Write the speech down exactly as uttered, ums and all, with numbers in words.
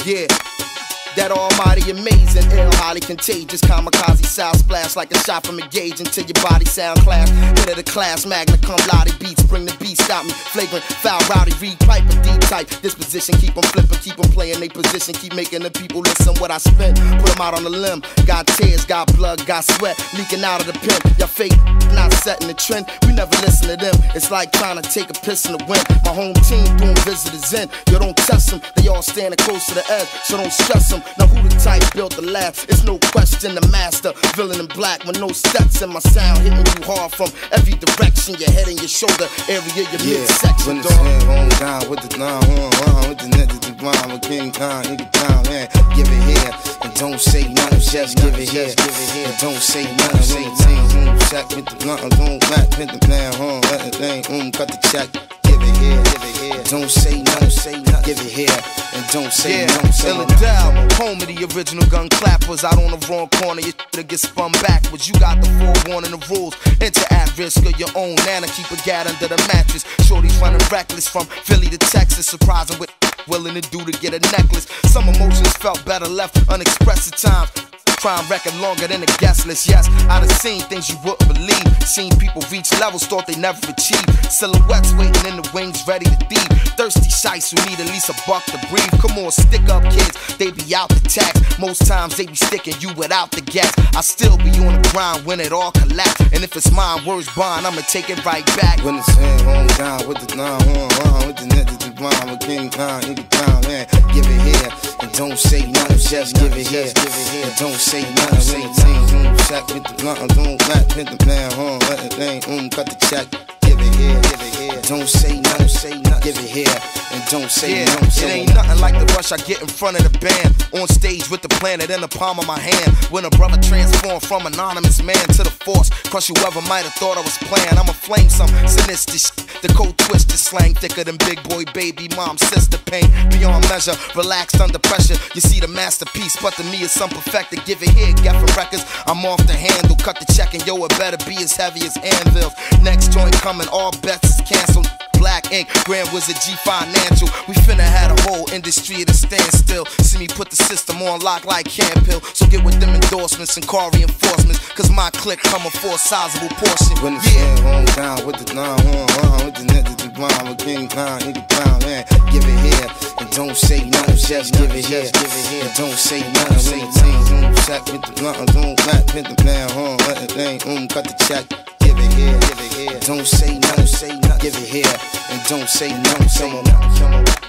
Yeah. That almighty amazing, ill, highly contagious, kamikaze sound splash like a shot from a gauge until your body sound clash. Hit of the class, magna cum laude beats, bring the beast out me, flagrant, foul, rowdy, read pipe, a deep type. Disposition, keep them flipping, keep them playing they position, keep making the people listen what I spit. Put them out on the limb, got tears, got blood, got sweat, leaking out of the pen. Y'all fake, not setting the trend, we never listen to them. It's like trying to take a piss in the wind. My home team doing visitors in, you don't test them, they all standing close to the edge, so don't stress them. Now who the type built the lab? It's no question the master, villain in black with no steps in my sound, hitting you hard from every direction, your head and your shoulder area, your yeah, midsection. When it's head on down with the nine on one, with the net to the blind, with King Kong, nigga down, man. Give it here and don't say nothing, just give it here. And don't say nothing, say team, um, check with the blunt, don't black, with the plan, huh? Let the thing, um, cut the check. Give it here, give it here. Don't say nothing, say nothing. Give it here and don't say yeah, nothing. Say Illidale, home of the original gun clappers. Out on the wrong corner, your shit'll get spun backwards. You got the forewarning, the rules. Enter at risk of your own nana. Keep a gat under the mattress. Shorty's running reckless from Philly to Texas. Surprising what willing to do to get a necklace. Some emotions felt better left unexpressed at times. Crime record longer than a guest list, yes. I done seen things you wouldn't believe. Seen people reach levels thought they never achieved. Silhouettes waiting in the wings, ready to thieve. Thirsty shites who need at least a buck to breathe. Come on, stick up kids, they be out the tax. Most times they be sticking you without the gas. I still be on the grind when it all collapse. And if it's mine, words bond, I'ma take it right back. When it's head on down with the nine on one, with the net to the blind, with King Kong, nigga down, man. Give it here and don't say nothing, just give it here. And don't say nothing, say team, um, check with the blunt, don't black, with the plan, huh? Let the thing, um, cut the check. Give it here, give it here. Don't say nothing, say nothing. Give it here and don't say yeah, nothing. It ain't nothing like the rush I get in front of the band. On stage with the planet in the palm of my hand. When a brother transformed from anonymous man to the force. Crush whoever might have thought I was playing. I'ma flame some sinister shit. The cold twisted slang thicker than big boy, baby, mom, sister pain. Beyond measure, relaxed under pressure. You see the masterpiece, but to me it's some perfected. Give it here, get for records. I'm off the handle, cut the check, and yo, it better be as heavy as anvils. Next joint coming, all bets is canceled. Black ink, Grand Wizard G Financial. We finna had a whole industry at a standstill. See me put the system on lock like Campill. So get with them endorsements and car reinforcements. Cause my clique coming for a sizable portion. When it's yeah. head on down with the nine on one, with the net to the blind, with King Kong, nigga down, man. Give it here and don't say nothing, just give it here. And don't say nothing, say team, um, check with the blunt, don't black, with the plan, huh? Let the thing, um, cut the check. Give it here, give it here. Don't say nothing, say nothing. Give it here and don't say nothing, say nothing.